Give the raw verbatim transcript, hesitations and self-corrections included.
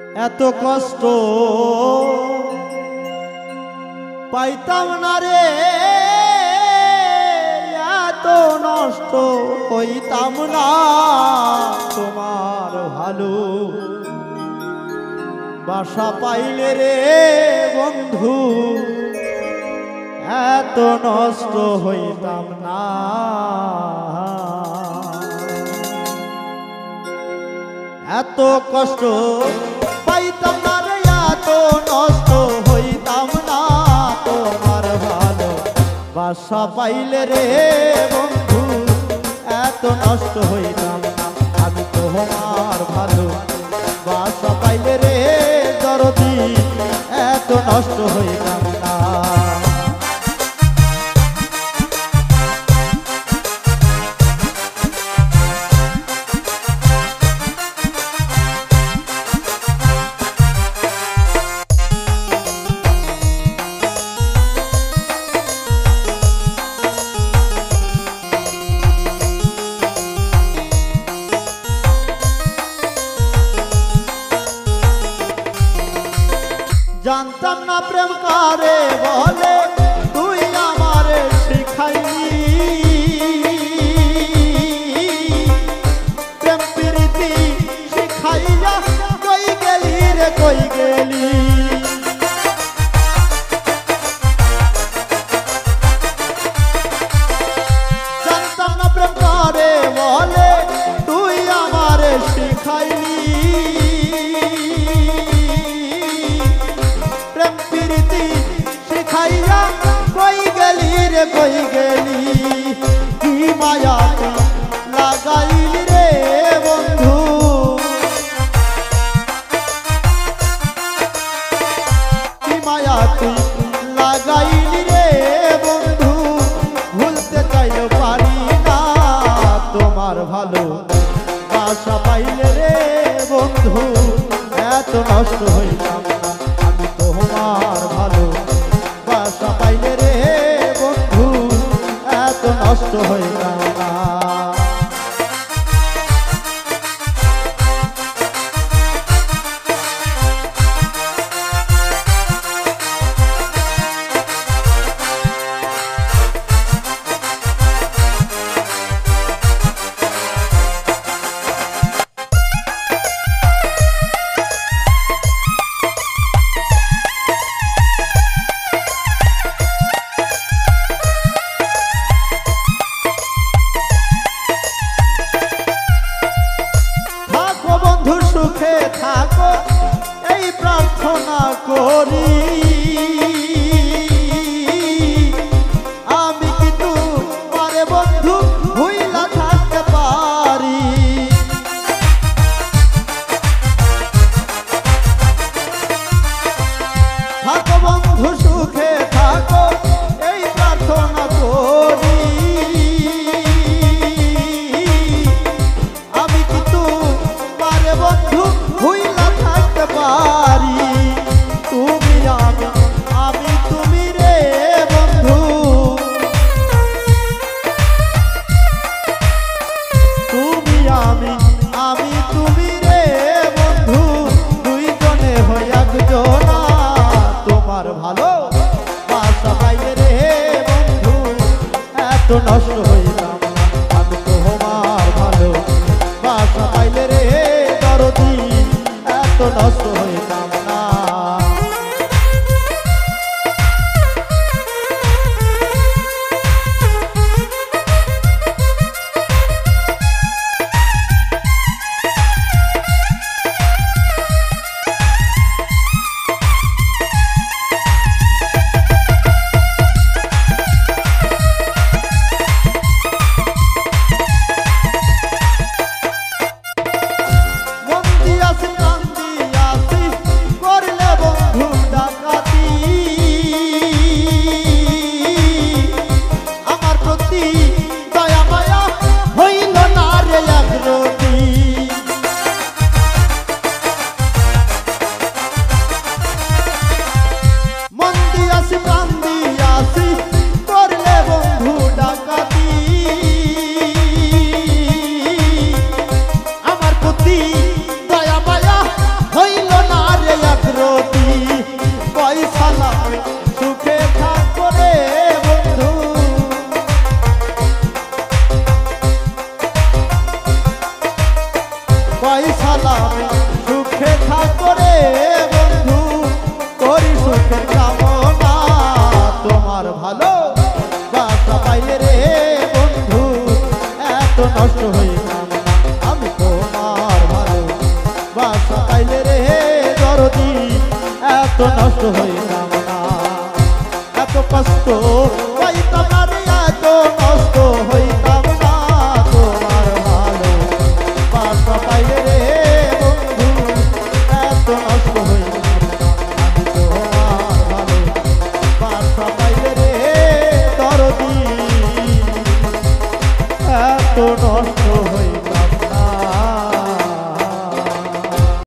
এত কষ্ট পাইতাম না রে, এত নষ্ট হইতাম না তোমার ভালো বাসা পাইলে রে বন্ধু, এত নষ্ট হইতাম না। এত কষ্ট পাইতাম না রে, এত নষ্ট হইতাম না তোমার ভালো বাসা পাইলে রে বন্ধু, এত নষ্ট হইতাম না। আমি তোমার ভালো বাসা পাইলে রে দরদি, এত নষ্ট হইতাম না। জানতাম না প্রেম কারে বলে, তুই আমারে শিখাইলি প্রেম প্রীতি শিখাইয়া, কই গেলি রে কই গেলি। জানতাম না প্রেম কারে বলে, তুই আমারে শিখাইলি শিখাইয়া, কই গেলি রে কই গেলি। কি মায়া লাগাইলি রে বন্ধু, কি মায়া তুই লাগাইলি রে বন্ধু, ভুলতে চাইলেও পারি না তোমার ভালো বাসা পাইলে রে বন্ধু, এত নষ্ট হইতাম না। আমি তোমার ভালো বাসা পাইলে রে বন্ধু, এত নষ্ট হইতাম না। সুখে থাকো এই প্রার্থনা করি, আমি কি তোমারে বন্ধু ভুইলা থাকতে পারি। থাকো বন্ধু সুখে থাকো এই প্রার্থনা করি, আমি কি তোমারে বন্ধু ভুইলা থাকতে পারি। তুমি আমি আমি তুমি রে বন্ধু, তুমি আমি আমি তুমি রে বন্ধু, দুইজনে হই একজনা তোমার ভালো বাসা পাইলে রে বন্ধু, এত নষ্ট হইতাম না। আমি তোমার ভালো বাসা পাইলে রে দরদি, এত নষ্ট হইতাম না। মন দিয়াছি প্রাণ দিয়াছি আমি সুখে থাকো রে বন্ধু করি সুখের কামনা তোমার ভালো বাসা পাইলে রে বন্ধু এত নষ্ট হইতাম না আমি তোমার ভালো বাসা পাইলে রে দরদি এত নষ্ট হইতাম না এত কষ্ট পাইতাম না রে এত নষ্ট হই